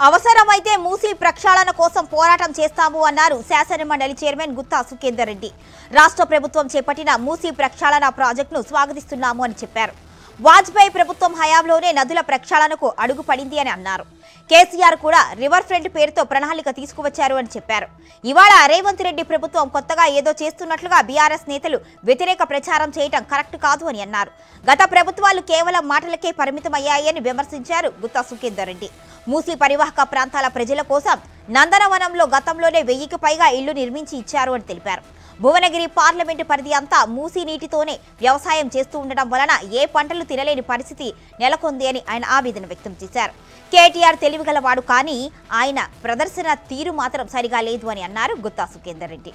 అవసరమైతే మూసి ప్రక్షాళన కోసం పోరాటం చేస్తాము అన్నారు శాసనమండలి చైర్మన్ గుత్తా సుఖేందర్ రెడ్డి. రాష్ట్ర ప్రభుత్వం చేపట్టిన మూసి ప్రక్షాళన ప్రాజెక్టును స్వాగతిస్తున్నాము అని చెప్పారు. వాజ్పేయి ప్రభుత్వం హయాంలోనే నదుల ప్రక్షాళనకు అడుగు పడింది అని అన్నారు. కేసీఆర్ కూడా రివర్ ఫ్రంట్ పేరుతో ప్రణాళిక తీసుకువచ్చారు అని చెప్పారు. ఇవాళ రేవంత్ రెడ్డి ప్రభుత్వం కొత్తగా ఏదో చేస్తున్నట్లుగా బీఆర్ఎస్ నేతలు వ్యతిరేక ప్రచారం చేయడం కరెక్ట్ కాదు అని అన్నారు. గత ప్రభుత్వాలు కేవలం మాటలకే పరిమితమయ్యాయని విమర్శించారు గుత్తా సుఖేందర్ రెడ్డి. మూసి పరివాహక ప్రాంతాల ప్రజల కోసం నందనవనంలో గతంలోనే 1000కి పైగా ఇళ్లు నిర్మించి ఇచ్చారు అని తెలిపారు. భువనగిరి పార్లమెంటు పరిధి అంతా మూసి నీటితోనే వ్యవసాయం చేస్తూ ఉండడం వలన ఏ పంటలు తినలేని పరిస్థితి నెలకొంది అని ఆయన ఆవేదన వ్యక్తం చేశారు. కేటీఆర్ తెలివిగలవాడు, కానీ ఆయన ప్రదర్శన తీరు మాత్రం సరిగా లేదు అని అన్నారు గుత్తా సుఖేందర్ రెడ్డి.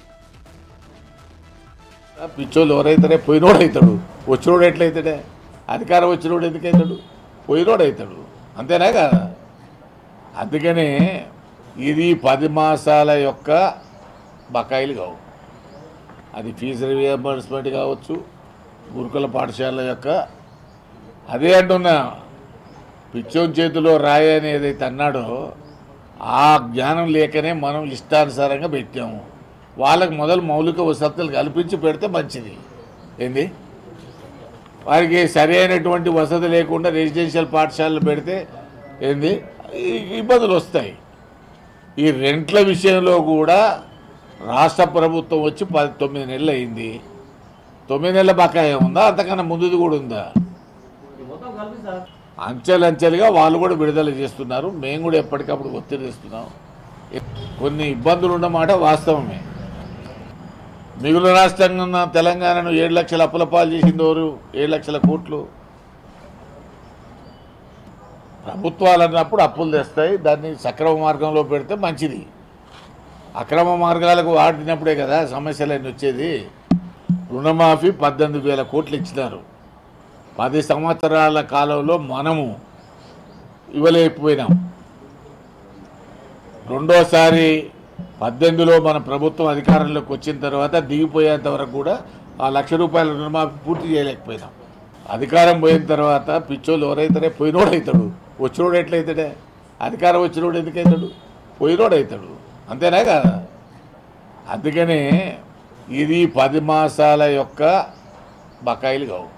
పిచ్చోళ్ళు ఎవరైతే పోయినోడు అవుతాడు, వచ్చినోడు ఎట్లయితాడే? అధికారం వచ్చినోడు ఎందుకవుతాడు? పోయినోడు అవుతాడు, అంతేనా కదా? అందుకనే ఇది 10 మాసాల యొక్క బకాయిలు కావు. అది ఫీజు రియంబర్స్మెంట్ కావచ్చు, గురుకుల పాఠశాల యొక్క అదే అంటున్నా. పిచ్చోని చేతిలో రాయి అని ఏదైతే అన్నాడో ఆ జ్ఞానం లేకనే మనం ఇష్టానుసారంగా పెట్టాము. వాళ్ళకి మొదలు మౌలిక వసతులు కల్పించి పెడితే మంచిది. ఏంది, వారికి సరి అయినటువంటి వసతి లేకుండా రెసిడెన్షియల్ పాఠశాలలు పెడితే ఏంది ఇబ్బందులు వస్తాయి. ఈ రెంట్ల విషయంలో కూడా రాష్ట్ర ప్రభుత్వం వచ్చి 9 నెలలు అయింది. 9 నెలల బకాయి ఉందా? అంతకన్నా ముందుది కూడా ఉందా? అంచెలంచెలుగా వాళ్ళు కూడా విడుదల చేస్తున్నారు. మేము కూడా ఎప్పటికప్పుడు ఒత్తిడి తెస్తున్నాం. కొన్ని ఇబ్బందులు ఉన్నమాట వాస్తవమే. మిగులు రాష్ట్రంగా తెలంగాణను 7 లక్షల అప్పుల పాలు చేసింది ఎవరు? 7 లక్షల కోట్లు. ప్రభుత్వాలు అన్నప్పుడు అప్పులు తెస్తాయి, దాన్ని సక్రమ మార్గంలో పెడితే మంచిది. అక్రమ మార్గాలకు వాడినప్పుడే కదా సమస్యలన్నీ వచ్చేది. రుణమాఫీ 18,000 కోట్లు ఇచ్చినారు. 10 సంవత్సరాల కాలంలో మనము ఇవ్వలేకపోయినాం. రెండోసారి 18లో మన ప్రభుత్వం అధికారంలోకి వచ్చిన తర్వాత దిగిపోయేంత వరకు కూడా ఆ 1,00,000 రూపాయల రుణమాఫీ పూర్తి చేయలేకపోయినాం. అధికారం పోయిన తర్వాత పిచ్చోళ్ళు ఎవరైతే పోయినోడు అవుతాడు, వచ్చినోడు ఎట్లయితాడే? అధికారం వచ్చినోడు ఎందుకవుతాడు? పోయినోడు అవుతాడు, అంతేనా కదా? అందుకనే ఇది 10 మాసాల యొక్క బకాయిలు కావు.